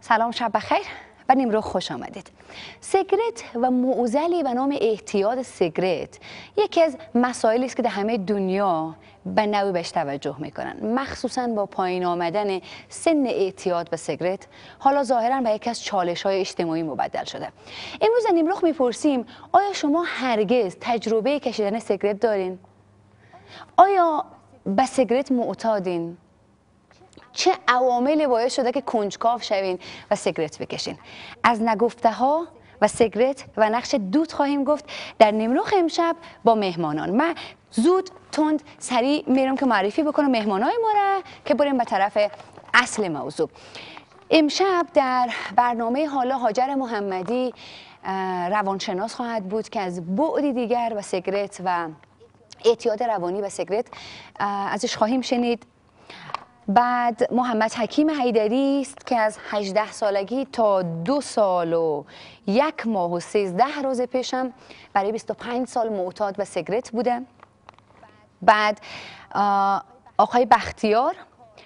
سلام، شب بخیر و نیمروز خوش آمدید. سیگرت و معضلی به نام اعتیاد سیگرت یکی از مسائلی است که در همه دنیا به نوعی بهش توجه میکنن، مخصوصا با پایین آمدن سن اعتیاد به سیگرت. حالا ظاهرا به یکی از چالش‌های اجتماعی مبدل شده. امروز در نیمروز میپرسیم آیا شما هرگز تجربه کشیدن سیگرت دارین؟ آیا به سیگرت معتادین؟ چه عواملی باعث شده که کنجکاو شوین و سیگرت بکشین؟ از نگفته ها و سیگرت و نقش دود خواهیم گفت در نیمروز امشب با مهمانان. من زود تند سریع میرم که معرفی بکنم مهمانای ما را که بریم به طرف اصل موضوع. امشب در برنامه حالا هاجر محمدی روانشناس خواهد بود که از بعدی دیگر و سیگرت و اعتیاد روانی و سیگرت ازش خواهیم شنید. بعد محمد حکیم حیدری است که از 18 سالگی تا 2 سال و 1 ماه و 13 روز پیشم برای 25 سال معتاد به سیگرت بوده. بعد آقای بختیار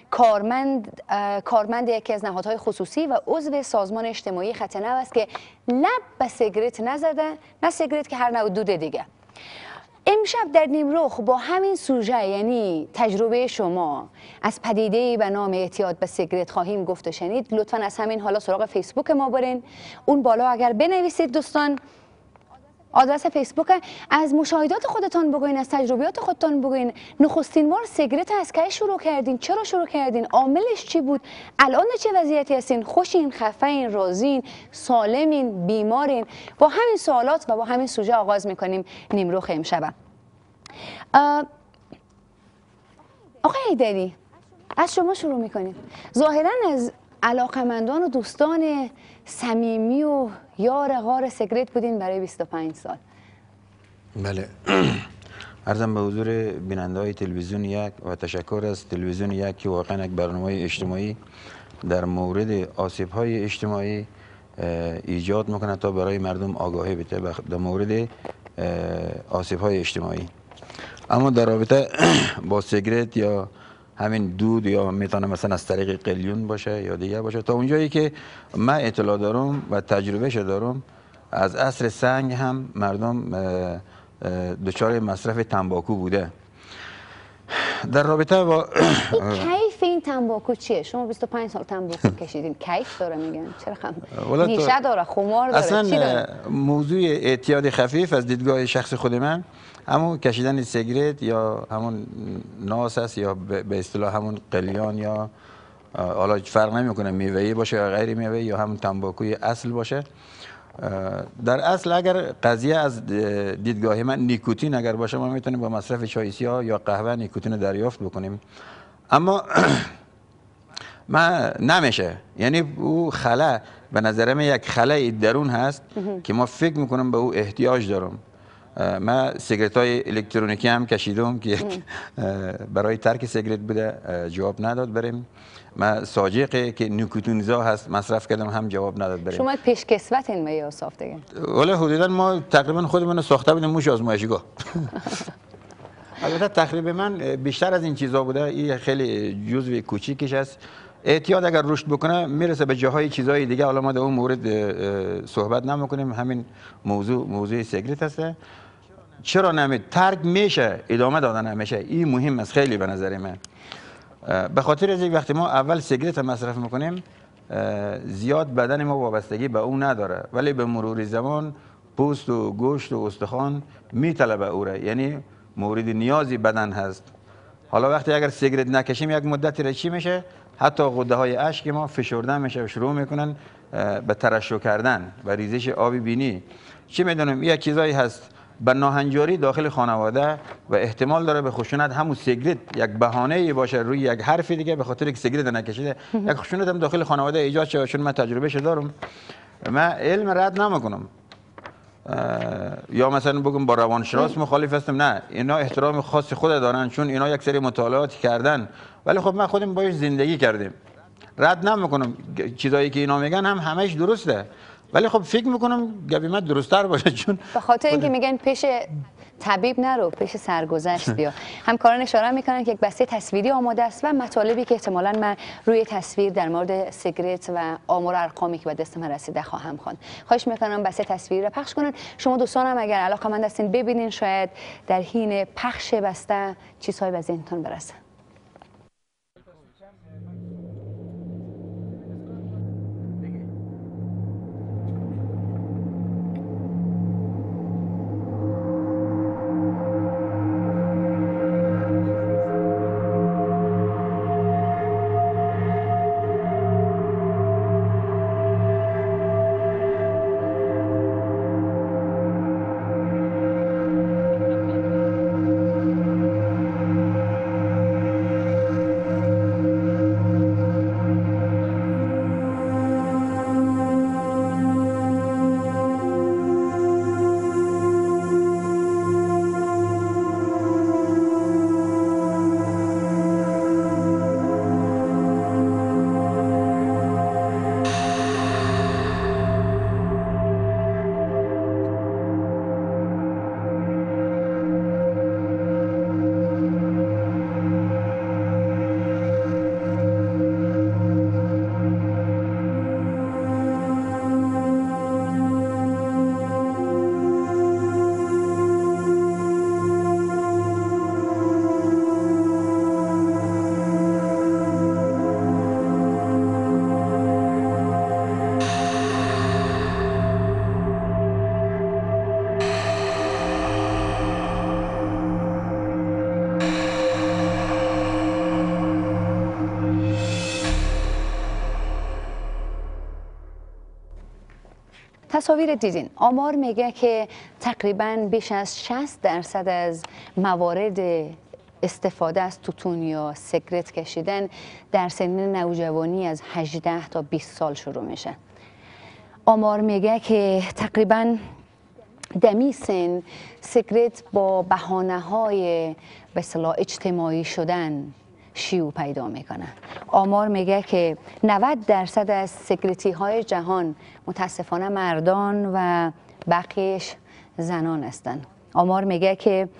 کارمند یکی از نهادهای خصوصی و عضو سازمان اجتماعی خط نو است که لب به سیگرت نزده، نه سیگرت که هر نوع دود دیگه. امشب در نیمروز با همین سوژه، یعنی تجربه شما از پدیده‌ای به نام اعتیاد به سیگرت خواهیم گفت و شنید. لطفاً از همین حالا سراغ فیسبوک ما برین، اون بالا اگر بنویسید دوستان آدرس فیسبوک، از مشاهدات خودتان بگوین، از تجربیات خودتان بگوین. نخستین بار سیگرت از کی شروع کردین؟ چرا شروع کردین؟ عاملش چی بود؟ الان چه وضعیتی هستین؟ خوشین، خفه‌این، راضین، سالمین، بیمارین؟ با همین سوالات و با همین سوژه آغاز میکنیم نیمروز امشب. آقای حیدری، از شما شروع میکنیم. ظاهرا از علاقمندان و دوستان صمیمی و یار غار سیگرت بودین برای 25 سال. بله. عرضم به حضور بیننده های تلویزیون یک و تشکر از تلویزیون یک که واقعا یک برنامه اجتماعی در مورد آسیب های اجتماعی ایجاد میکنه تا برای مردم آگاهی بده در مورد آسیب های اجتماعی. اما در رابطه با سیگرت یا همین دود یا میتونه مثلا از طریق قلیون باشه یا دیگه باشه، تا اونجایی که من اطلاع دارم و تجربه دارم از عصر سنگ هم مردم دچار مصرف تنباکو بوده. در رابطه با کیف این تنباکو چیه؟ شما 25 سال تنباکو کشیدین، کیف داره میگن؟ چرا نیشه داره، خمار داره، اصلا چی داره؟ موضوع اعتیاد خفیف از دیدگاه شخص خود من همون کشیدن سیگرت یا همون ناس است یا به اصطلاح همون قلیان یا حالا فرق نمیکنه میوه‌ای باشه یا غیر میوه‌ای یا همون تنباکوی اصل باشه. در اصل اگر قضیه از دیدگاه من نیکوتین اگر باشه ما میتونیم با مصرف چای سیاه یا قهوه نیکوتین رو دریافت بکنیم، اما ما نمیشه. یعنی او خلا به نظر من یک خلای درون هست که ما فکر میکنم به او احتیاج دارم. من سیگرت های الکترونیکی هم کشیدم که برای ترک سیگرت بوده، جواب نداد بریم. من ساجقه که نیکوتینزا هست مصرف کردم، هم جواب نداد بریم. شما پیشکسوتین به یا ساختگی؟ ولی حدودا ما تقریبا خودمون ساخته بودیم موش آزمایشگاه. البته تقریبا من بیشتر از این چیزا بوده، این خیلی جزء کوچیکش است. اعتیاد اگر رشد بکنه میرسه به جاهای چیزهای دیگه، حالا ما در اون مورد صحبت نمیکنیم. همین موضوع سیگرت هست. چرا نمید ترک میشه، ادامه دادن نمیشه، این مهم است خیلی به نظر من. به خاطر از وقتی ما اول سیگرت مصرف میکنیم زیاد بدن ما وابستگی به اون نداره، ولی به مرور زمان پوست و گوشت و استخوان میطلبه او را، یعنی مورد نیازی بدن هست. حالا وقتی اگر سیگرت نکشیم یک مدتی را چی میشه؟ حتی غده های اشک ما فشرده میشه و شروع میکنن به ترشح کردن و ریزش آب بینی. چی میدونم یک چیزایی هست به ناهنجاری داخل خانواده و احتمال داره به خشونت همون سیگرت یک بهانه‌ای باشه روی یک حرف دیگه، به خاطر که سیگرت نکشیده یک خشونت هم داخل خانواده ایجاد شده. چون من تجربه دارم، من علم رد نمیکنم یا مثلا بگم با روانشناس مخالف هستم، نه، اینا احترام خاص خود دارن چون اینا یک سری مطالعات کردن، ولی خب من خودم باش زندگی کردیم. رد نمیکنم چیزایی که اینا میگن هم همش درسته، ولی خب فکر میکنم گبی من درست‌تر باشه. چون به خاطر اینکه میگن پیش طبیب نرو، پیش سرگذشت بیا. همکاران اشاره میکنن که یک بسته تصویری آماده است و مطالبی که احتمالاً من روی تصویر در مورد سیگرت و آمار ارقامی که به دست من رسیده خواهم خواند. خواهش میکنم بسته تصویری را پخش کنن. شما دوستانم اگر علاقه‌مند هستین ببینین، شاید در حین پخش بسته چیزهایی به ذهنتون برسه. تصاویر دیدین. آمار میگه که تقریباً بیش از 60% از موارد استفاده از توتون یا سیگرت کشیدن در سن نوجوانی از 18 تا 20 سال شروع میشه. آمار میگه که تقریباً دمی سن سیگرت با بهانه‌های به اصطلاح اجتماعی شدن شیوع پیدا میکنه. آمار میگه که 90% از سیگرتی های جهان متاسفانه مردان و بقیهش زنان هستند. آمار میگه که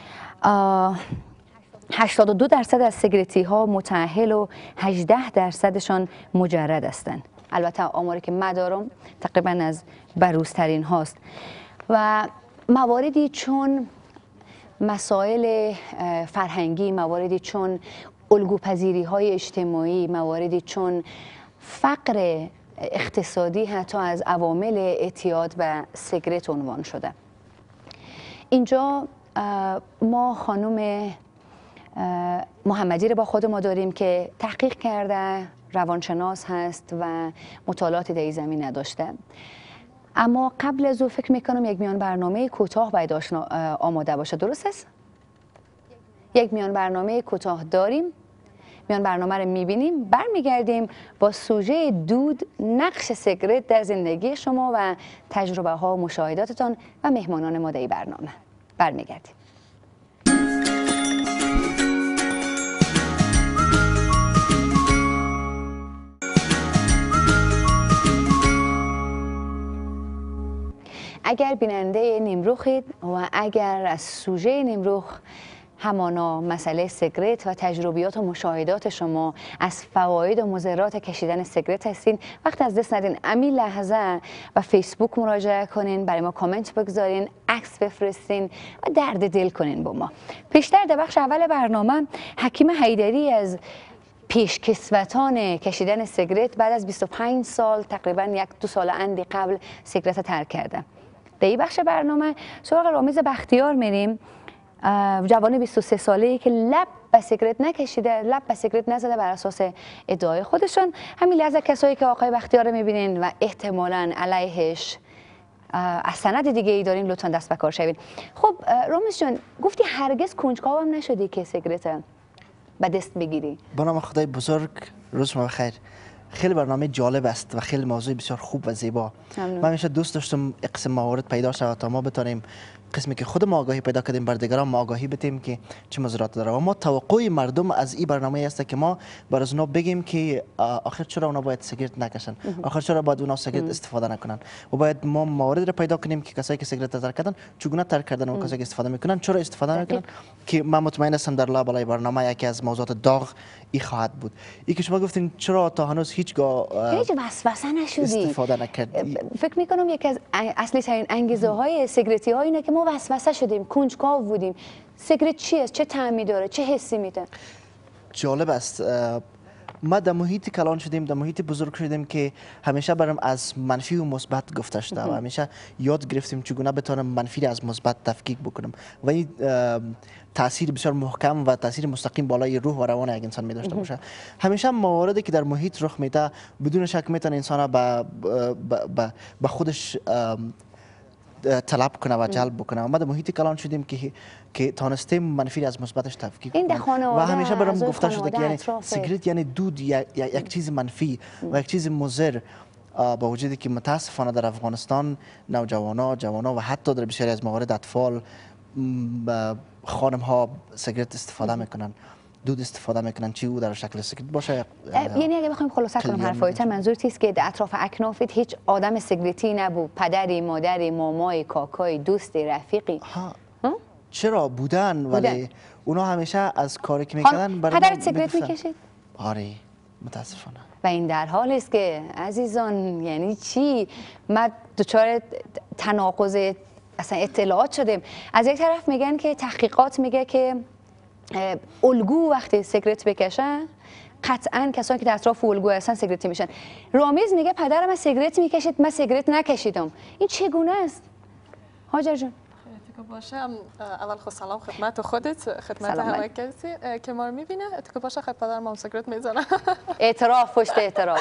82% از سیگرتی ها متأهل و 18%شان مجرد هستند. البته آماری که من دارم تقریبا از بروزترین هاست و مواردی چون مسائل فرهنگی، مواردی چون الگوپذیری های اجتماعی، مواردی چون فقر اقتصادی حتی از عوامل اعتیاد به سیگرت عنوان شده. اینجا ما خانم محمدی رو با خود ما داریم که تحقیق کرده، روانشناس هست و مطالعاتی در این زمینه داشته. اما قبل از او فکر میکنم یک میان برنامه کوتاه باید آماده باشه. درست است؟ یک میان برنامه کوتاه داریم. میان برنامه رو میبینیم، برمیگردیم با سوژه دود، نقش سیگرت در زندگی شما و تجربه ها و مشاهداتتان و مهمانان ما در این برنامه. برمیگردیم. اگر بیننده نیمروخید و اگر از سوژه نیمروخ همانا مسئله سیگرت و تجربیات و مشاهدات شما از فواید و مضرات کشیدن سیگرت هستین، وقت از دست ندین، امی لحظه و فیسبوک مراجعه کنین، برای ما کامنت بگذارین، عکس بفرستین و درد دل کنین با ما. پیشتر در بخش اول برنامه حکیم حیدری از پیشکسوتان کشیدن سیگرت بعد از 25 سال تقریبا 1-2 سال اندی قبل سیگرت ترک کرده. در این بخش برنامه سراغ رامیز بختیار میریم، جوان 23 ساله‌ای که لب به سیگرت نکشیده، لب به سیگرت نزده بر اساس ادعای خودشون. همین لحظه کسایی که آقای بختیار رو میبینین و احتمالاً علیهش از سند دیگه ای دارین، لطفاً دست به کار شوین. خب رامیز جان، گفتی هرگز کنجکاو هم نشدی که سیگرت به دست بگیری؟ با نام خدای بزرگ، روز شما بخیر. خیلی برنامه جالب است و خیلی موضوع بسیار خوب و زیبا. من همیشه دوست داشتم قسم موارد پیدا شود تا ما بتونیم قسمی که خود ما آگاهی پیدا کردیم بر دیگران ما آگاهی بدیم که چه مضرات داره و ما توقع مردم از این برنامه است که ما بر از اونا بگیم که آخر چرا اونا باید سیگرت نکشن، آخر چرا باید اونا سیگرت استفاده نکنن و باید ما موارد را پیدا کنیم که کسایی که سیگرت ترک کردن چگونه ترک کردن و کسایی که استفاده میکنن چرا استفاده میکنن که من مطمئن هستم در لابلای برنامه یکی از موضوعات داغ ای خواهد بود. ای که شما گفتین چرا تا هنوز هیچگاه هیچ وسوسه نشدی استفاده نکرد. فکر میکنم یکی از اصلی ترین انگیزه های سیگرتی ها اینه که ما وسوسه شدیم، کنجکاو بودیم. سیگرت چی است؟ چه طعمی داره؟ چه حسی میده؟ جالب است. ما در محیط کلان شدیم، در محیط بزرگ شدیم که همیشه برام از منفی و مثبت گفته شده و همیشه یاد گرفتیم چگونه بتونم منفی را از مثبت تفکیک بکنم و این تاثیر بسیار محکم و تاثیر مستقیم بالای روح و روان یک انسان می داشته باشه. همیشه مواردی که در محیط رخ میده بدون شک میتونه انسان به خودش طلب کنه و جلب بکنه. ما در محیط کلان شدیم که تانستیم منفی از مثبتش تفکیک کنیم و همیشه برام گفته شده که یعنی سیگرت یعنی دود یک چیز منفی و یک چیز مضر، با وجودی که متاسفانه در افغانستان جوانان و حتی در بسیاری از موارد اطفال خانم ها سیگرت استفاده میکنن، دود استفاده میکنن، چی او در شکل سیگرت باشه. یعنی اگه بخوایم خلاصه کنیم حرفایت، منظور چیست که در اطراف اکنافت هیچ آدم سیگرتی نبود؟ پدری، مادری، مامای، کاکای، دوستی، رفیقی؟ چرا بودن ولی اونا همیشه از کاری که میکردن برای پدرت سیگرت میکشید؟ آره متاسفانه. و این در حال است که عزیزان یعنی چی؟ ما دچار تناقض اصلا اطلاعات شدیم. از یک طرف میگن که تحقیقات میگه که الگو وقتی سیگرت بکشن قطعا کسانی که در اطراف الگو هستن سیگرتی میشن. رامیز میگه پدرم از سیگرت میکشید، من سیگرت نکشیدم. این چگونه است؟ هاجر جان باشه. اول خود سلام خدمت خودت، خدمت همه کسی که ما رو میبینه. اتکا باشه خیلی پدرم هم سیگرت میزنه. اعتراف پشت اعتراف.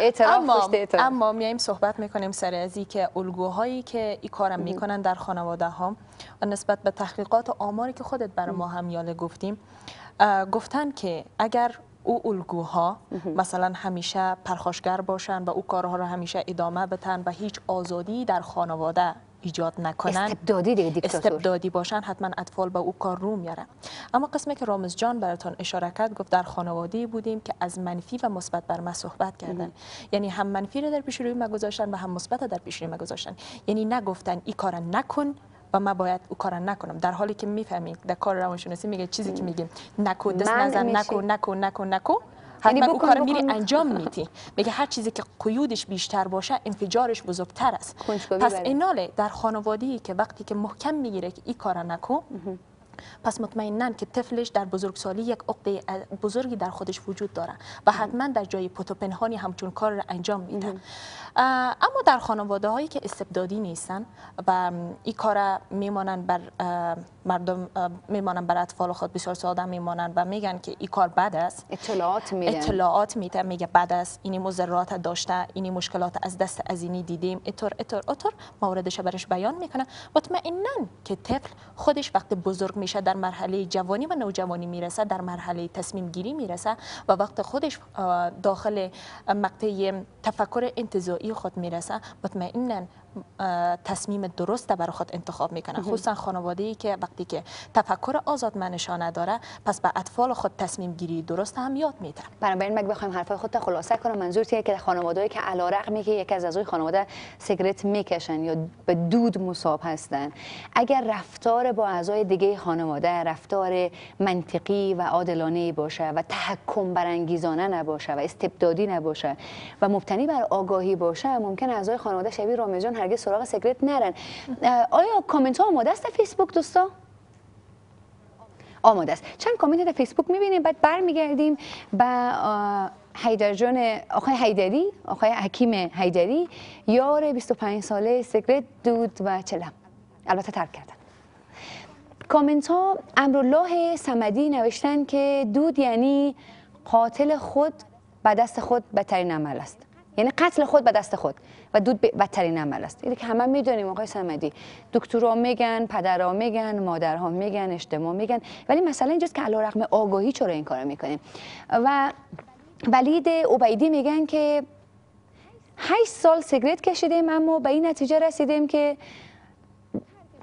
اما میایم صحبت میکنیم سر از که الگوهایی که این کارم میکنن در خانواده ها و نسبت به تحقیقات و آماری که خودت برای ما هم یاله گفتیم، گفتن که اگر او الگوها مثلا همیشه پرخاشگر باشن و او کارها را همیشه ادامه بدن و هیچ آزادی در خانواده ایجاد نکنن، استبدادی باشن، حتما اطفال به او کار رو میارن. اما قسمی که رامز جان براتون اشاره کرد، گفت در خانواده بودیم که از منفی و مثبت بر ما صحبت کردن. یعنی هم منفی رو در پیش روی ما گذاشتن و هم مثبت در پیش روی ما گذاشتن. یعنی نگفتن این کار نکن و من باید او کار نکنم، در حالی که میفهمید در کار روانشناسی میگه چیزی که میگه نکو، دست نزن، نکو حتما او کار میری انجام میدی. میگه هر چیزی که قیودش بیشتر باشه انفجارش بزرگتر است. پس ایناله در خانواده‌ای که وقتی که محکم میگیره که این کار نکن، پس مطمئناً که طفلش در بزرگسالی یک عقده بزرگی در خودش وجود داره و حتما در جای پت و پنهانی همچون کار را انجام میده. اما در خانواده هایی که استبدادی نیستن و این کار میمانن بر مردم، میمانن بر اطفال خود بسیار ساده میمانن و میگن که این کار بد است، اطلاعات میده، میگه بد است، اینی مضرات داشته، اینی مشکلات از دست از اینی دیدیم، اتر موردش برش بیان میکنه. مطمئناً که طفل خودش وقت بزرگ میشه، در مرحله جوانی و نوجوانی میرسه، در مرحله تصمیم گیری میرسه و وقت خودش داخل مقطع تفکر انتزاعی خود میرسه، مطمئناً تصمیم درست برای خود انتخاب میکنه. خصوصا خانواده‌ای که وقتی که تفکر آزادمندشانه نداره، پس به اطفال خود تصمیم گیری درست هم یاد میده. بنابراین مگه بخوایم حرفای خودت خلاصه کنم، منظور چیه که خانواده‌ای که علیرغم که یک از اعضای خانواده سیگرت میکشن یا به دود مصاب هستن، اگر رفتار با اعضای دیگه خانواده رفتار منطقی و عادلانه باشه و تحکم برانگیزانه نباشه و استبدادی نباشه و مبتنی بر آگاهی باشه، ممکن اعضای خانواده شبیه رامز جان هرگز سراغ سیگرت نرن. آیا کامنت ها آماده است فیسبوک دوستا؟ آماده است. چند کامنت در فیسبوک میبینیم، بعد برمیگردیم به حیدر جان، آقای حیدری، آقای حکیم حیدری، یار 25 ساله سیگرت، دود و چلم، البته ترک کردن. کامنت ها امرالله صمدی نوشتن که دود یعنی قاتل خود به دست خود بدترین عمل است. یعنی قتل خود به دست خود و دود بدترین عمل است. اینه که همه میدونیم آقای صمدی، دکترها میگن، پدرها میگن، مادرها میگن، اجتماع میگن، ولی مسئله اینجاست که علیرغم آگاهی چرا این کارو میکنیم. و ولید عبیدی میگن که 8 سال سیگرت کشیدیم اما به این نتیجه رسیدیم که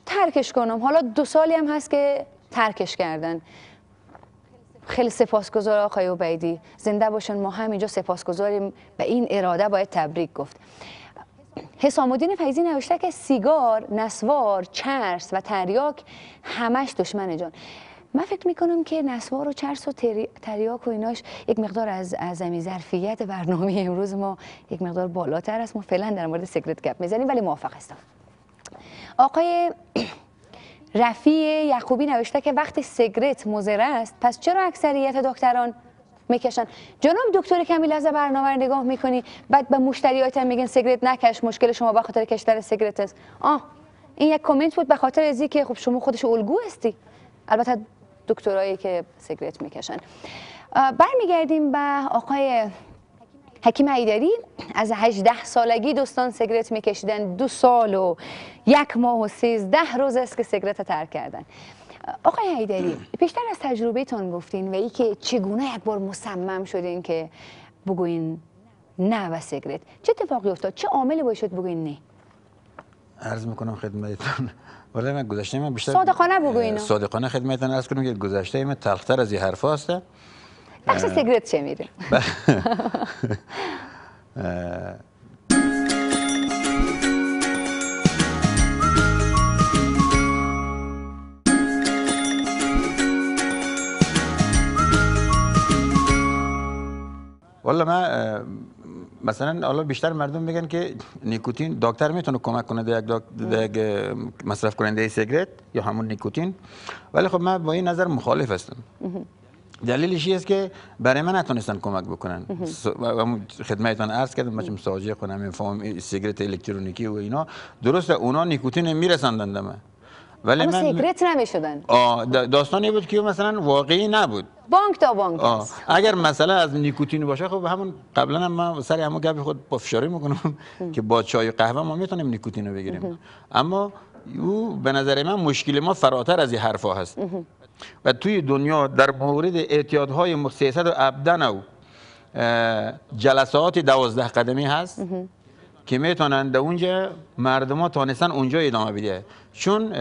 ترکش کنم. حالا 2 سالی هم هست که ترکش کردن. خیلی سپاسگزار آقای عبیدی، زنده باشن. ما هم اینجا سپاسگزاریم، به این اراده باید تبریک گفت. حسام الدین فیضی نوشته که سیگار، نسوار، چرس و تریاک همش دشمن جان. من فکر میکنم که نسوار و چرس و تریاک و ایناش یک مقدار از ظرفیت برنامه امروز ما یک مقدار بالاتر است. ما فعلا در مورد سیگرت گپ میزنیم، ولی موافق هستم. آقای رفیع یعقوبی نوشته که وقتی سیگرت مضر است پس چرا اکثریت دکتران میکشن؟ جناب دکتر کمی از برنامه رو نگاه میکنی بعد به مشتریات هم میگن سیگرت نکش، مشکل شما به خاطر کشیدن سیگرت است. این یک کامنت بود به خاطر ازی که خب شما خودش الگو هستی. البته دکترایی که سیگرت میکشن. برمیگردیم به آقای حکیم حیدری. از 18 سالگی دوستان سیگرت میکشیدن، 2 سال و 1 ماه و 13 روز است که سیگرت ترک کردن. آقای حیدری، پیشتر از تجربهتون گفتین و ای که چگونه یک بار مصمم شدین که بگوین نه و سیگرت، چه اتفاقی افتاد؟ چه عاملی باعث شد بگوین نه؟ عرض میکنم خدمتتون، ولی من گذشته من بیشتر صادقانه بگوین. صادقانه خدمتتون عرض کنم که گذشته من تلختر از این حرفا هست. بخش سیگرت چه میره؟ والا من مثلا حالا بیشتر مردم میگن که نیکوتین دکتر میتونه کمک کنه در یک مصرف کننده سیگرت یا همون نیکوتین، ولی خب من با این نظر مخالف هستم. دلیلش است که برای من نتونستن کمک بکنن. خدمتتون عرض کردم من مساجه کنم میفهم سیگرت الکترونیکی و اینا، درسته اونا نیکوتین میرساندن من، ولی من سیگرت نمیشدن. داستانی بود که مثلا واقعی نبود. بانک تا بانک. اگر مثلا از نیکوتین باشه خب همون قبلا هم من سر همون گپ خود پافشاری میکنم که با چای و قهوه ما میتونیم نیکوتین رو بگیریم، اما او به نظر من مشکل ما فراتر از این حرفا هست. و توی دنیا در مورد اعتیادهای مخصصت و ابدن و جلسات 12 قدمی هست که میتونن در اونجا مردم ها تانستن اونجا ادامه بده. چون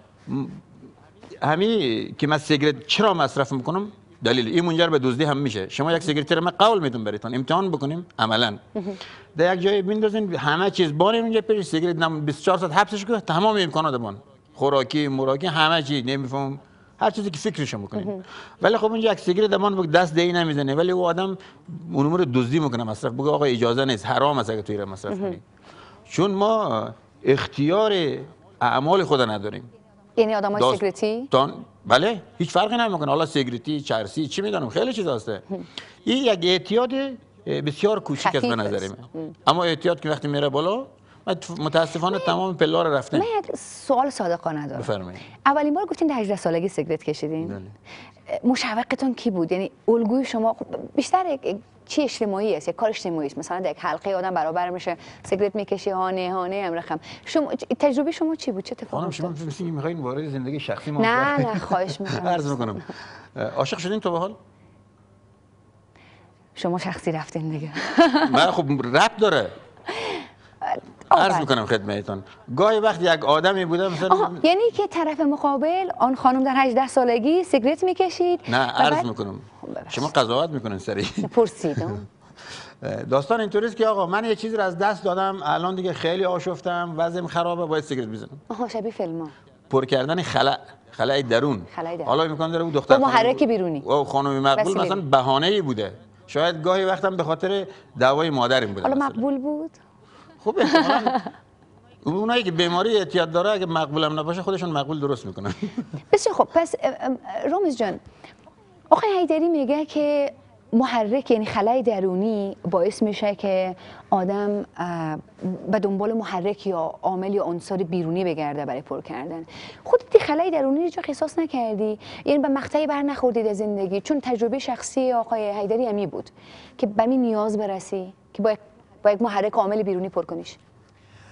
همین که من سیگرت چرا مصرف میکنم دلیل این منجر به دزدی هم میشه. شما یک سیگرت رو من قول میدم براتون امتحان بکنیم عملا در یک جای بندازین همه چیز بانیم اونجا پیش سیگرت 24 ساعت حبسش کنه، تمام امکانات بان، خوراکی مراکی همه چی، نمیفهم هر چیزی که فکرشو میکنین. ولی خب اونجا یک سیگرت دمان دست دی نمیزنه، ولی او آدم اون رو دزدی میکنه مصرف، بگه آقا اجازه نیست، حرام است اگه توی رو مصرف کنی. چون ما اختیار اعمال خود نداریم. یعنی آدمای سیگرتی؟ بله هیچ فرقی نمیکنه، حالا سیگرتی، چرسی، چی میدونم خیلی چیز هسته. این یک اعتیاد بسیار کوچیک است به نظر من. اما اعتیاد که وقتی میره بالا متاسفانه تمام پلا رو رفتن. من یک سوال صادقانه دارم. بفرمایید. اولین بار گفتین در 18 سالگی سیگرت کشیدین؟ بله. مشوقتون کی بود؟ یعنی الگوی شما بیشتر چی اجتماعی است؟ یک کار اجتماعی است؟ مثلا در یک حلقه آدم برابر میشه سیگرت میکشی هانه امرخم. شما تجربه شما چی بود؟ چه اتفاقی افتاد؟ شما فکر می‌کنید وارد زندگی شخصی ما نه خواهش می‌کنم. عرض می‌کنم. عاشق شدین تو به حال؟ شما شخصی رفتین دیگه. من خب ربط داره. عرض میکنم خدمتتون گاهی وقت یک آدمی بوده مثلا یعنی که طرف مقابل آن خانم در 18 سالگی سیگرت میکشید. نه عرض میکنم شما قضاوت میکنین سریع. پرسیدم. داستان اینطوری است که آقا من یه چیزی رو از دست دادم، الان دیگه خیلی آشفتم، وضعم خرابه، باید سیگرت بزنم. شبیه فیلم‌ها. پر کردن خلأ درون. حالا امکان داره اون دختر با محرک بیرونی او خانم مقبول مثلا بهانه‌ای بوده، شاید گاهی وقتم به خاطر دعوای مادرم بوده. حالا مقبول بود؟ خب احتمالاً اونایی که بیماری اعتیاد داره اگه مقبولم نباشه خودشون مقبول درست میکنن. بسیار خب. پس رامز جان، آقای حیدری میگه که محرک یعنی خلأ درونی باعث میشه که آدم به دنبال محرک یا عامل یا عنصر بیرونی بگرده برای پر کردن. خودت خلأ درونی رو احساس نکردی؟ یعنی به مقطعی بر نخوردی در زندگی؟ چون تجربه شخصی آقای حیدری همی بود که به می نیاز برسی که با یک محرک عامل بیرونی پر کنیش.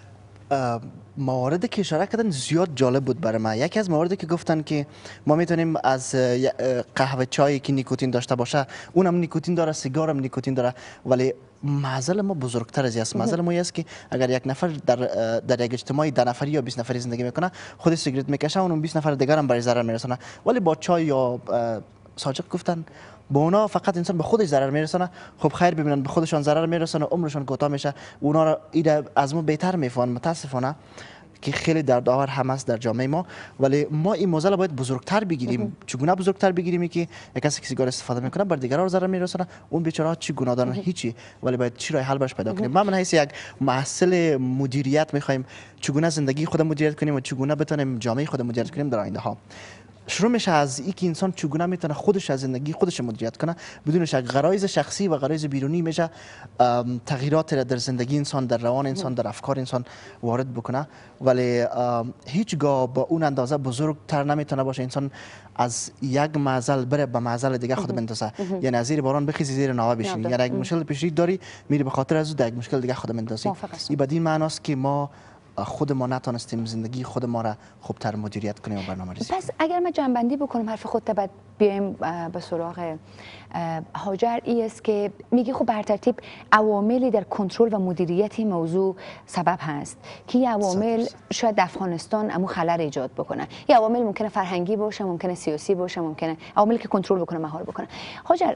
مواردی که اشاره کردن زیاد جالب بود برای من. یکی از مواردی که گفتن که ما میتونیم از قهوه چایی که نیکوتین داشته باشه، اونم نیکوتین داره، سیگار هم نیکوتین داره، ولی معضل ما بزرگتر از این است. معضل ما است که اگر یک نفر در یک اجتماعی 10 نفری یا 20 نفری زندگی میکنه، خود سیگرت میکشه، اون 20 نفر دیگر هم برای ضرر میرسونه. ولی با چای یا ساجق گفتن با اونا فقط انسان به خودش ضرر میرسونه. خب خیر ببینن به خودشان ضرر میرسونه، عمرشان کوتاه میشه، اونا را از ما بهتر میفهمن. متاسفانه که خیلی دردآور هم است در جامعه ما، ولی ما این موضوع باید بزرگتر بگیریم. چگونه بزرگتر بگیریم که یک کسی که سیگار استفاده میکنه بر دیگران ضرر میرسونه، اون بیچاره چی گناه دارن؟ هیچی. ولی باید چی راه حل براش پیدا کنیم. ما من حیث یک محصل مدیریت میخوایم چگونه زندگی خود مدیریت کنیم و چگونه بتونیم جامعه خود مدیریت کنیم در آینده ها. شروع میشه از اینکه انسان چگونه میتونه خودش از زندگی خودش مدیریت کنه بدون شک. غرایز شخصی و غرایز بیرونی میشه تغییرات در زندگی انسان، در روان انسان، در افکار انسان وارد بکنه، ولی هیچگاه با اون اندازه بزرگتر نمیتونه باشه. انسان از یک معضل بره به معضل دیگه خود بندازه. یعنی از زیر باران بخیزی زیر ناوه بشینی. یعنی یک مشکل پیش رو داری میری به خاطر از اون یک مشکل دیگه خود بندازی. این بدین معناست که ما خود ما نتونستیم زندگی خود ما را خوبتر مدیریت کنیم و برنامه‌ریزی. پس اگر ما جنبندی بکنم حرف خودت، بعد بیایم به سراغ هاجر، ای است که میگی خب بر ترتیب عواملی در کنترل و مدیریت این موضوع سبب هست که این عوامل شاید در افغانستان امو خلل ایجاد بکنه. این عوامل ممکنه فرهنگی باشه، ممکنه سیاسی باشه، ممکنه عواملی که کنترل بکنه مهار بکنه. هاجر،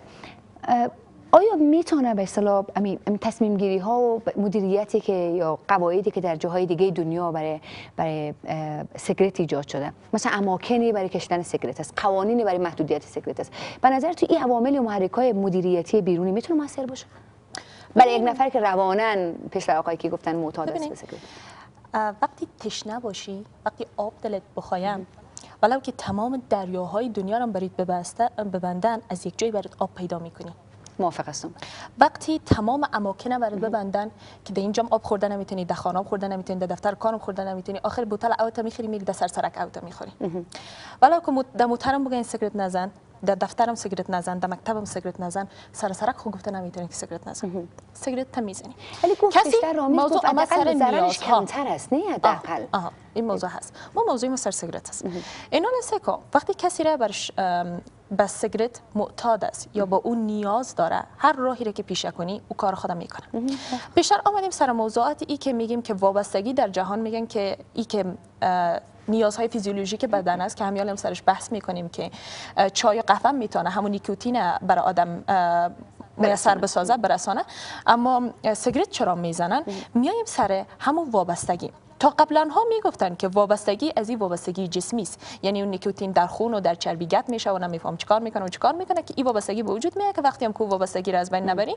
آیا میتونه به اصطلاح تصمیم گیری ها و مدیریتی که یا قواعدی که در جاهای دیگه دنیا برای سیگرت ایجاد شده، مثلا اماکنی برای کشیدن سیگرت است، قوانینی برای محدودیت سیگرت است، به نظر تو این عوامل و محرک‌های مدیریتی بیرونی میتونه موثر باشه برای یک نفر که رواناً پیش آقایی که گفتن معتاد است به سیگرت؟ وقتی تشنه باشی، وقتی آب دلت بخوایم، ولو که تمام دریاهای دنیا را برید ببندن، از یک جای برات آب پیدا میکنی. موافق هستم. وقتی تمام اماکن برات ببندن که در اینجا آب خورده نمیتونی، در خانه خورده نمیتونی، در دفتر کارم خورده نمیتونی، آخر بوتل اوت میخری میری در سرک اوت میخوری. ولو که در موترم بگن سیگرت نزن، در دفترم سیگرت نزن، در مکتبم سیگرت نزن، سرک خود گفته نمیتونی که سیگرت نزن. سیگرت میزنی. ولی کسی موضوع حداقل ضررش کمتر است، نه حداقل. این موضوع هست. ما موضوع ما سر سیگرت است. اینا نسکو وقتی کسی را برش بس سیگرت معتاد است یا با اون نیاز داره، هر راهی را که پیشه کنی او کار خودم میکنه. بیشتر آمدیم سر موضوعات ای که میگیم که وابستگی در جهان، میگن که ای که نیازهای فیزیولوژیک بدن است که همیال هم سرش بحث میکنیم که چای و قهوه میتونه همون نیکوتین برای آدم میسر بسازه برسانه، اما سیگرت چرا میزنن؟ میایم سر همون وابستگی. تا قبلا ها میگفتن که وابستگی از این وابستگی جسمی است، یعنی اون نیکوتین در خون و در چربی گت میشه و نمیفهم چیکار میکنه و چیکار میکنه که این وابستگی به وجود میاد که وقتی هم که وابستگی را از بین نبری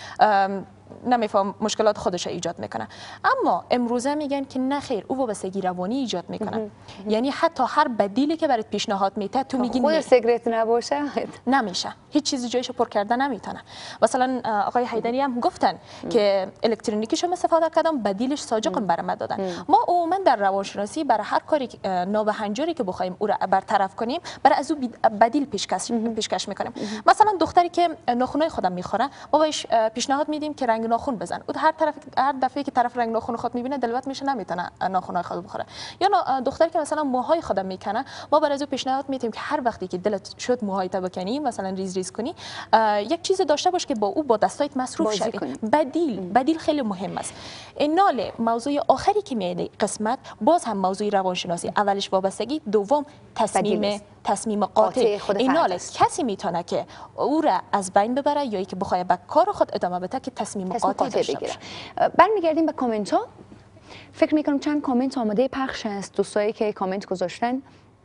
نمیفهم مشکلات خودش ایجاد میکنه. اما امروزه میگن که نه خیر، او وابستگی روانی ایجاد میکنه. یعنی حتی هر بدیلی که برات پیشنهاد میده تو میگی خود سیگرت نباشه نمیشه، هیچ چیزی جایشو پر کرده نمیتونه. مثلا آقای حیدری هم گفتن که الکترونیکیشو استفاده کردم، بدیلش ساجقم برام دادن. ما عموما در روانشناسی برای هر کاری نابهنجاری که بخوایم او را برطرف کنیم، برای از او بدیل پیشکش میکنیم. مثلا دختری که ناخنای خودم میخوره، ما بهش پیشنهاد میدیم که رنگ ناخن بزن. او هر دفعه که طرف رنگ ناخن خود میبینه دلوت میشه، نمیتونه ناخنای خود بخوره. یا دختری که مثلا موهای خودم میکنه، ما برای او پیشنهاد میدیم که هر وقتی که دلت شد موهایت بکنی، مثلا ریز کنی، یک چیز داشته باش که با او با دستایت مصروف شوی. بدیل خیلی مهم است. اینال موضوع آخری که میاد قسمت باز هم موضوع روانشناسی، اولش وابستگی، دوم تصمیم قاطع. اینال کسی میتونه که او را از بین ببره یا که بخواد به کار خود ادامه بده که تصمیم قاطع بگیره. برمیگردیم به کامنت ها. فکر میکنم چند کامنت آماده پخش است. دوستایی که کامنت گذاشتن،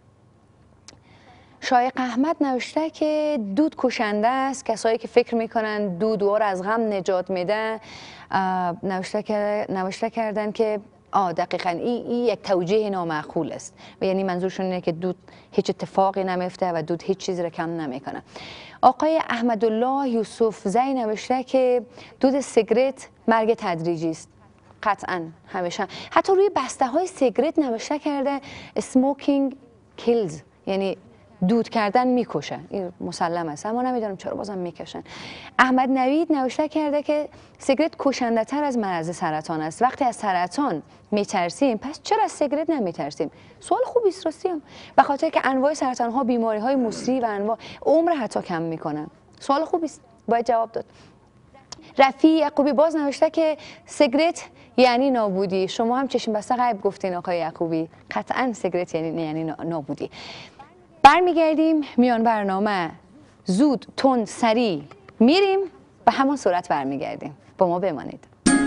شایق احمد نوشته که دود کشنده است، کسایی که فکر میکنن دود او را از غم نجات میده نوشته کردن که دقیقاً این یک توجیه نامعقول است و یعنی منظورشون اینه که دود هیچ اتفاقی نمیفته و دود هیچ چیزی را کم نمیکنه. آقای احمدالله یوسف زی نوشته که دود سیگرت مرگ تدریجی است. قطعاً همیشه، حتی روی بسته های سیگرت نوشته کرده smoking kills، یعنی دود کردن میکشه، این مسلم است، اما نمیدونم چرا بازم میکشن. احمد نوید نوشته کرده که سیگرت کشنده تر از مرض سرطان است. وقتی از سرطان میترسیم پس چرا از سیگرت نمیترسیم؟ سوال خوبی است راستیم، به خاطر که انواع سرطان ها بیماری های مسری و انواع عمر حتی کم میکنن. سوال خوبی است، باید جواب داد. رفیع یعقوبی باز نوشته که سیگرت یعنی نابودی. شما هم چشم بسته غیب گفتین آقای یعقوبی، قطعا سیگرت یعنی نابودی. برمیگردیم میان برنامه، زود تند سریع میریم به همان صورت برمیگردیم، با ما بمانید.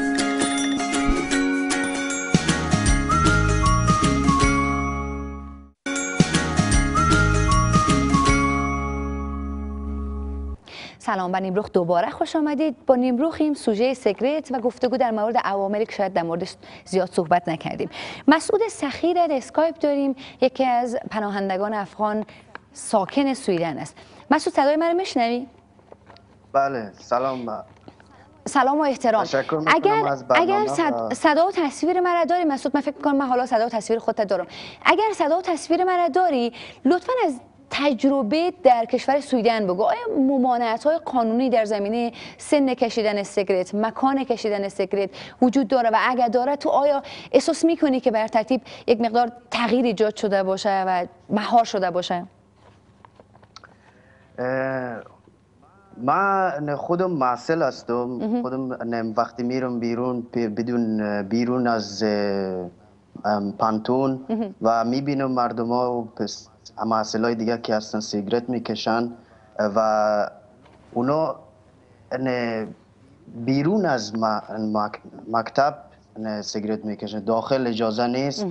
سلام، به نیمروخ دوباره خوش آمدید. با نیمروخیم سوژه سیگرت و گفتگو در مورد عواملی که شاید در موردش زیاد صحبت نکردیم. مسعود سخی در اسکایپ داریم، یکی از پناهندگان افغان ساکن سویدن است. مسعود صدای من رو میشنوی؟ بله، سلام. سلام و احترام. اگر صدا و تصویر من داری مسعود، من فکر می‌کنم من حالا صدا و تصویر خودت دارم. اگر صدا و تصویر من داری لطفاً از تجربه در کشور سویدن بگو. آیا ممانعت‌های قانونی در زمینه سن کشیدن سیگرت، مکان کشیدن سیگرت وجود داره و اگر داره تو آیا احساس می‌کنی که بر ترتیب یک مقدار تغییر ایجاد شده باشه و مهار شده باشه؟ من خودم معسل هستم. خودم وقتی میرم بیرون از پانتون و میبینم مردم ها معسل های دیگه که هستن سیگرت میکشن و اونا بیرون از مکتب سیگرت میکشن، داخل اجازه نیست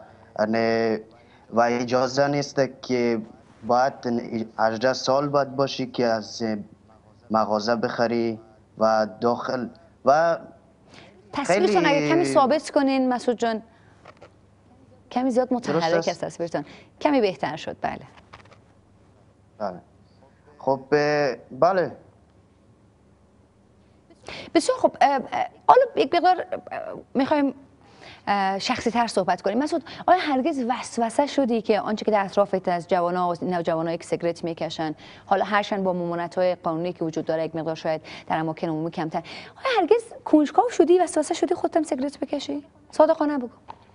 و اجازه نیست که باید 18 سال باید باشی که از مغازه بخری و داخل و تصویرتون اگه کمی ثابت کنین مسعود جان، کمی زیاد متحرک است تصویرتون، کمی بهتر شد. بله خب بله بسیار خب. حالا یک مقدار میخوایم شخصی تر صحبت کنیم. مسعود، آیا هرگز وسوسه شدی که آنچه که در اطرافت از جوان‌ها و نوجوانایی که سیگرت میکشن، حالا هرچند با ممانعت‌های قانونی که وجود داره یک مقدار شاید در اماکن عمومی کمتر، آیا هرگز کنجکاو شدی، وسوسه شدی خودت سیگرت بکشی؟ صادقانه بگو.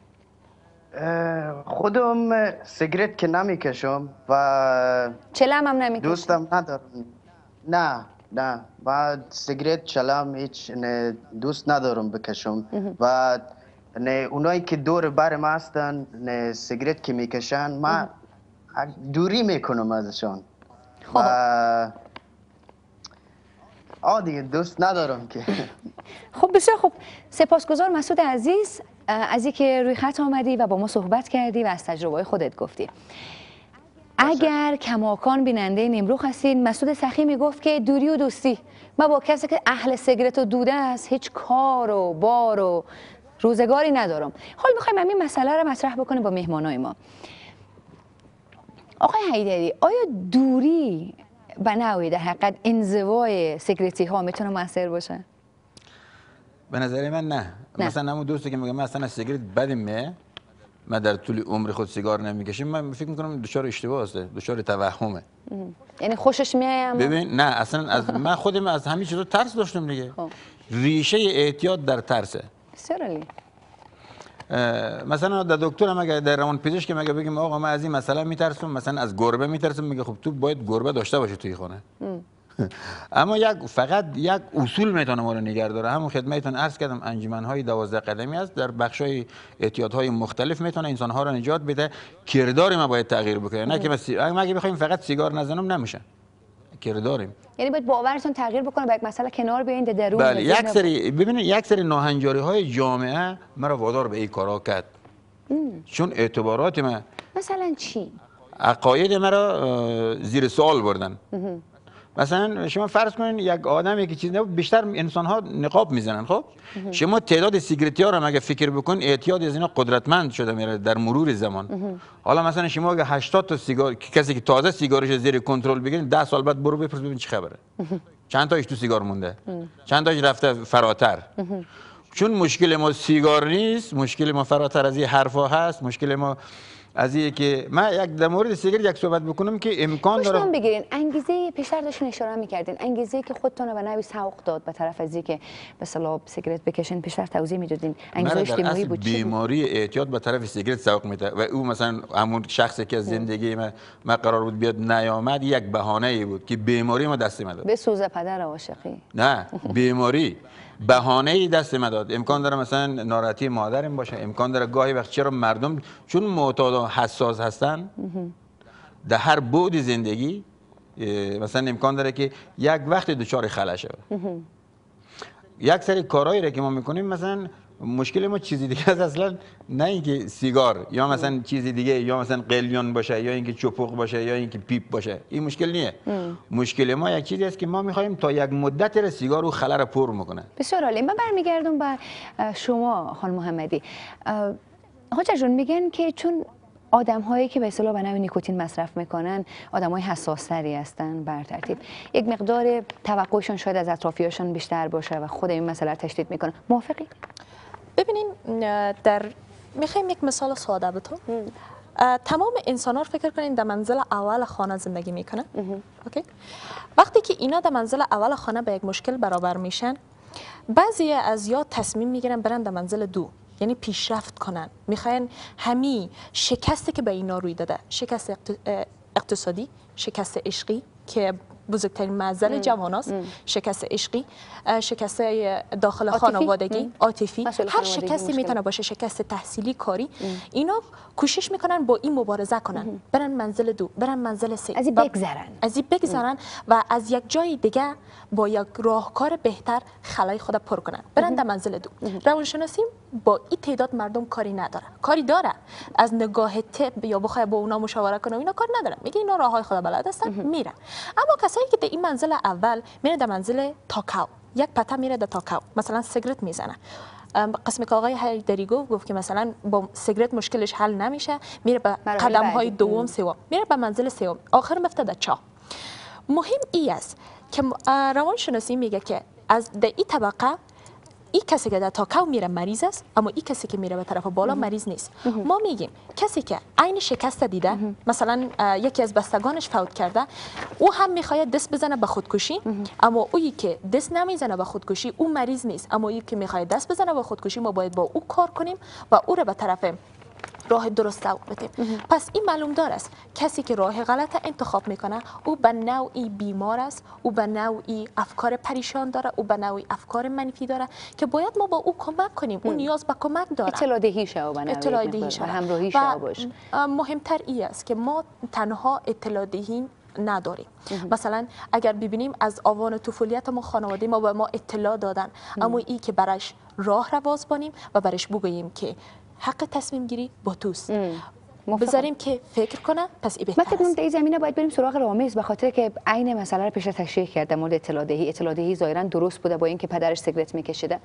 خودم سیگرت که نمیکشم و چلم هم نمیکشم، دوستم ندارم. نه بعد سیگرت چلم هیچ دوست ندارم بکشم و اونایی که دور برم هستن سیگرت که میکشن من دوری میکنم ازشان و دیگه دوست ندارم که. خب بسیار خب، سپاسگزار مسعود عزیز از اینکه روی خط آمدی و با ما صحبت کردی و از تجربه خودت گفتی. اگر کماکان بیننده نیمروخ هستین، مسعود سخی میگفت که دوری و دوستی، ما با کسی که اهل سیگرت و دوده است هیچ کار و بار و روزگاری ندارم. حالا میخوایم همین مسئله رو مطرح بکنیم با مهمانای ما. آقای حیدری، آیا دوری به نوعی در حقیقت انزوای سیگرتی ها میتونه مؤثر باشه؟ به نظر من نه. مثلا همون دوستی که میگه من اصلا از سیگرت بدم میاد، من در طول عمر خود سیگار نمیکشم، من فکر میکنم دچار اشتباه است، دچار توهمه. یعنی خوشش میاد؟ ببین نه، اصلا از من خودم از همین چیزا ترس داشتم دیگه. ریشه اعتیاد در ترسه. سرالی. مثلا در دکتر هم اگه در روان پزشک مگه بگیم آقا من از این مسئله میترسم، مثلا از گربه میترسم، میگه خب تو باید گربه داشته باشی توی خانه. اما فقط یک اصول میتونه ما رو نگه داره. همون خدمتتون عرض کردم انجمن‌های 12 قدمی است، در بخش‌های اعتیادهای مختلف میتونه انسان‌ها رو نجات بده. کردار ما باید تغییر بکنه، نه که اگه بخوایم فقط سیگار نزنم نمیشه. کرداریم، یعنی باید باورتون تغییر بکنه، با یک مسئله کنار بیاین درون. بله، یک سری ناهنجاری‌های جامعه مرا وادار به این کارا کرد. چون اعتبارات ما، مثلا چی؟ عقاید مرا زیر سوال بردن. مثلا شما فرض کنین یک آدمی که چیز نبود، بیشتر انسان ها نقاب میزنن. خب شما تعداد سیگرتی ها رو اگه فکر بکن، اعتیاد از اینا قدرتمند شده میره در مرور زمان. حالا مثلا شما اگه 80 تا سیگار، کسی که تازه سیگارش زیر کنترل بگیرین، 10 سال بعد برو بپرس ببین چه خبره، چند تاش تو سیگار مونده، چند تاش رفته فراتر. چون مشکل ما سیگار نیست، مشکل ما فراتر از این حرفا هست. مشکل ما از اینه که من در مورد سیگارت یک صحبت بکنم که امکان داره بگیرین انگیزه پیشتر داشتین اشاره میکردین، انگیزه که خودتون به نوی سوق داد به طرف از اینکه به اصطلاح سیگارت بکشین پیشتر توضیح میدادین، انگیزه اجتماعی بود. بیماری اعتیاد به طرف سیگارت سوق میده و او مثلا همون شخصی که از زندگی ما قرار بود بیاد نیامد، یک بهانه ای بود که بیماری ما دست ما داد. به سوز پدر عاشقی نه، بیماری بهانه ای دست ما داد. امکان داره مثلا ناراحتی مادرم باشه، امکان داره گاهی وقت چرا مردم چون معتاد و حساس هستن در هر بعد زندگی مثلا امکان داره که یک وقت دچار خلل شود. یک سری کارهایی را که ما میکنیم مثلا مشکل ما چیزی دیگه است اصلا، نه اینکه سیگار یا مثلا چیزی دیگه یا مثلا قلیون باشه یا اینکه چپق باشه یا اینکه پیپ باشه، این مشکل نیه. مشکل ما یک چیزی است که ما میخوایم تا یک مدت را سیگار و خلا را پر میکنه. بسیار عالی. من برمیگردم به شما خانم محمدی. حاجر جون میگن که چون آدم هایی که به اصطلاح به نوع نیکوتین مصرف میکنن آدم های حساس تری هستن، بر ترتیب یک مقدار توقعشون شاید از اطرافیانشون بیشتر باشه و خود این مسئله تشدید میکنه. موافقی؟ ببینین میخوایم یک مثال ساده بتون. تمام انسان ها رو فکر کنین در منزل اول خانه زندگی میکنن. اوکی؟ وقتی که اینا در منزل اول خانه به یک مشکل برابر میشن، بعضی از یا تصمیم میگیرن برن در منزل دو، یعنی پیشرفت کنن، میخواین همین شکستی که به اینا روی داده، شکست اقتصادی، شکست عشقی که بزرگترین معضل جوان است، شکست عشقی، شکست داخل خانوادگی، عاطفی، هر شکستی میتونه باشه، شکست تحصیلی، کاری، اینا کوشش میکنن با این مبارزه کنن، برن منزل دو، برن منزل سه، از این بگذرن و از یک جای دیگه با یک راهکار بهتر خلای خود پر کنن، برن در منزل دو. روانشناسی با این تعداد مردم کاری نداره، کاری داره از نگاه طب یا بخوای با اونا مشاوره کنه، اینا کار نداره، میگه اینا راههای خود بلد هستن، میره. اما کسایی که در این منزل اول میره در منزل تاکاو، یک پته میره در تاکاو، مثلا سیگرت میزنه. قسمی که آقای حیدری گفت که مثلا با سیگرت مشکلش حل نمیشه، میره به قدم های دوم سوم، میره به منزل سوم، آخر میفته در چاه. مهم ای است که روانشناسی میگه که از در این طبقه این کسی که در تاکاو میره مریض است، اما این کسی که میره به طرف بالا مریض نیست. ما میگیم کسی که عین شکست دیده، مثلا یکی از بستگانش فوت کرده، او هم میخواد دست بزنه به خودکشی، اما اویی که دست نمیزنه به خودکشی او مریض نیست، اما اویی که میخواد دست بزنه به خودکشی ما باید با او کار کنیم و او رو به طرف راه درست سوق بدیم. پس این معلوم دار است کسی که راه غلط انتخاب میکنه او به نوعی بیمار است، او به نوعی افکار پریشان داره، او به نوعی افکار منفی داره که باید ما با او کمک کنیم. او نیاز به کمک داره. اطلاع دهی شو و همراهی شو باش. مهمتر ای است که ما تنها اطلاع دهی نداریم. مثلا اگر ببینیم از آوان طفولیت ما خانواده ما به ما اطلاع دادن، اما ای که برش راه رواز بانیم و برش بگوییم که حق تصمیم گیری با توست، بذاریم که فکر کنه، پس ای بهتر است. من فکر کنم در این زمینه باید بریم سراغ رامز، به خاطر که عین مسئله رو پیش تشریح کرد در مورد اطلاع دهی ظاهرا درست بوده با اینکه پدرش سیگرت میکشیده.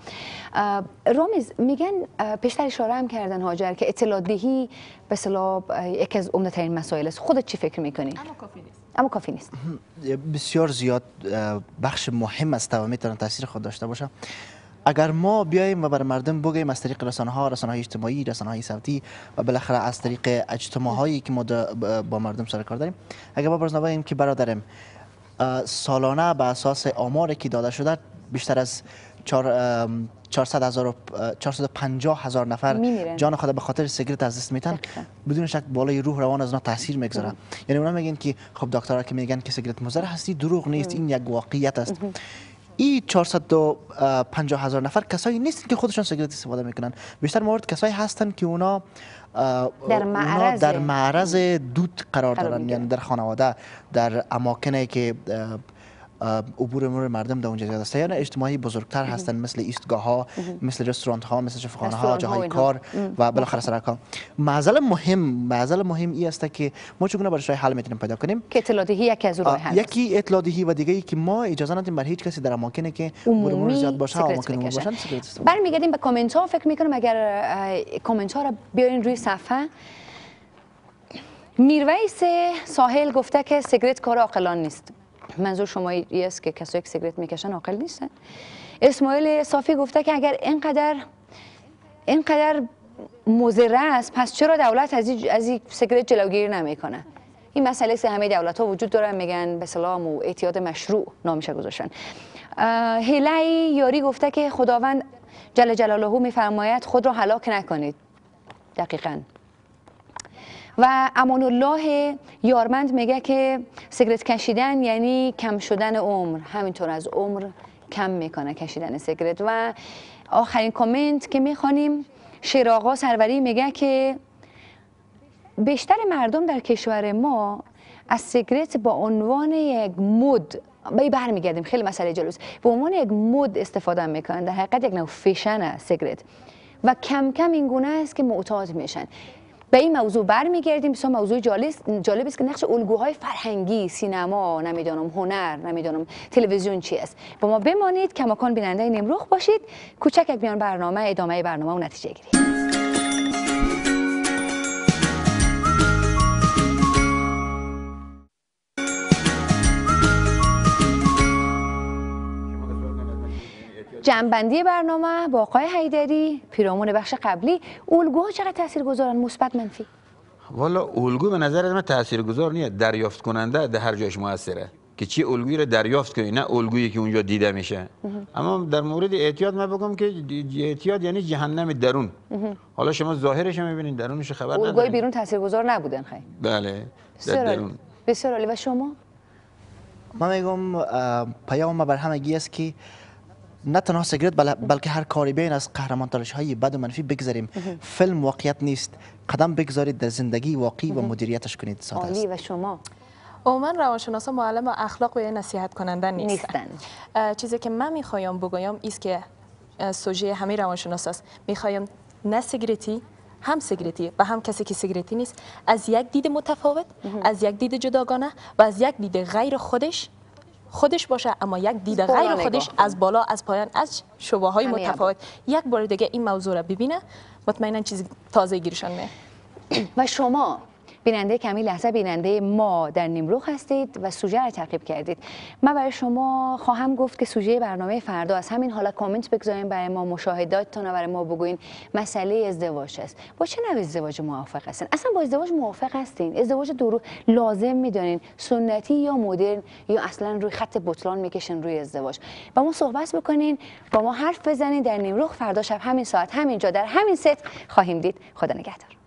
رامز میگن پیشتر اشاره هم کردن هاجر که اطلاع دهی به اصطلاح یکی از عمده‌ترین مسائل است. خودت چی فکر میکنی؟ اما کافی نیست. بسیار زیاد بخش مهم است و میتونه تاثیر خود داشته باشه. اگر ما بیایم و بر مردم بگیم از طریق رسانه‌های اجتماعی، رسانه‌های صوتی و بالاخره از طریق اجتماعهایی که ما با مردم سر کار داریم، اگر ما برنامه‌ایم که برادرم سالانه به اساس آماری که داده شده بیشتر از 450,000 نفر جان خود به خاطر سیگرت از دست میتن، بدون شک بالای روح روان از اونا تاثیر میگذاره. یعنی اونا میگن که خب دکترها که میگن که سیگرت مضر هستی، دروغ نیست، این یک واقعیت است. این 450,000 نفر کسایی نیستن که خودشون سیگرت استفاده میکنن، بیشتر مورد کسایی هستن که اونا در معرض دود قرار دارن، یعنی در خانواده، در اماکنی که عبور مردم در اونجا زیاد است. یعنی اجتماعی بزرگتر هستن، مثل ایستگاه ها، مثل رستوران ها، مثل شفاخانه ها، جاهای کار و بالاخره سرکار. معضل مهم ای است که ما چگونه برای حل میتونیم پیدا کنیم که اطلاع دهی یکی از راه حل، یکی اطلاع دهی و دیگه ای که ما اجازه ندیم بر هیچ کسی در اماکنی که عمر زیاد باشه، اماکن عمومی باشن سیگرت استفاده. برمیگردیم به کامنت ها. فکر میکنم اگر کامنت ها رو بیارین روی صفحه. میرویس ساحل گفته که سیگرت کار عاقلان نیست. منظور شما است که کسایی که سیگرت میکشن عاقل نیستن. اسماعیل صافی گفته که اگر اینقدر مضر است، پس چرا دولت از این سیگرت جلوگیری نمیکنه؟ این مسئله است که همه دولت ها وجود دارن، میگن به سلام و اعتیاد مشروع نامش گذاشتن. هیله یاری گفته که خداوند جل جلاله میفرماید خود را هلاک نکنید. دقیقاً. و امان الله یارمند میگه که سیگرت کشیدن یعنی کم شدن عمر، همینطور از عمر کم میکنه کشیدن سیگرت. و آخرین کامنت که میخوانیم، شیرآقا سروری میگه که بیشتر مردم در کشور ما از سیگرت با عنوان یک مد، برمیگردیم خیلی مسئله جلوست، به عنوان یک مد استفاده میکنن، در حقیقت یک نوع فیشن سیگرت و کم کم این گونه است که معتاد میشن. به این موضوع برمیگردیم. بسیار موضوع جالب است که نقش الگوهای فرهنگی، سینما، نمیدونم هنر، نمیدونم تلویزیون چی است. با ما بمانید، کماکان بیننده نیمرخ باشید. کوچک یک میان برنامه، ادامه برنامه و نتیجه گیری. جمع‌بندی برنامه با آقای حیدری، پیرامون بخش قبلی، الگوها چقدر تاثیرگذارن، مثبت منفی؟ والا الگو به نظر من تاثیرگذار نیست، دریافت کننده در هر جایش موثره که چی الگویی رو دریافت کنی، نه الگویی که اونجا دیده میشه. اما در مورد اعتیاد من بگم که اعتیاد یعنی جهنم درون. حالا شما ظاهرش رو میبینید، درونش خبر ندارید. الگوی بیرون تاثیرگذار نبودن خیلی. بله، در درون. بسیار عالی. و شما؟ من میگم پیام ما بر همگی است که نه تنها سیگرت بلکه هر کاری بین از قهرمان تلاش های بد و منفی بگذاریم. فیلم واقعیت نیست، قدم بگذارید در زندگی واقعی و مدیریتش کنید. ساده است. عالی. و شما؟ عموما روانشناسا معلم اخلاق و نصیحت کننده نیستن. چیزی که من میخوایم بگویم است که سوژه همه روانشناساست. میخوایم نه سیگرتی، هم سیگرتی و هم کسی که سیگرتی نیست، از یک دید متفاوت، از یک دید جداگانه و از یک دید غیر خودش باشه، اما یک دید غیر خودش از بالا از پایان از شعبه های متفاوت یک بار دیگه این موضوع را ببینه، مطمئنا چیز تازه گیرشان میاد. و شما بیننده کمی لحظه بیننده ما در نیمرخ هستید و سوژه را تعقیب کردید. من برای شما خواهم گفت که سوژه برنامه فردا از همین حالا کامنت بگذارین برای ما، مشاهداتتون رو برای ما بگوین. مسئله ازدواج است. با چه نوع ازدواج موافق هستین؟ اصلا با ازدواج موافق هستین؟ ازدواج لازم میدونین؟ سنتی یا مدرن، یا اصلا روی خط بطلان میکشین روی ازدواج؟ با ما صحبت بکنین، با ما حرف بزنین. در نیمرخ فردا شب همین ساعت همینجا در همین ست خواهیم دید. خدا نگهدار.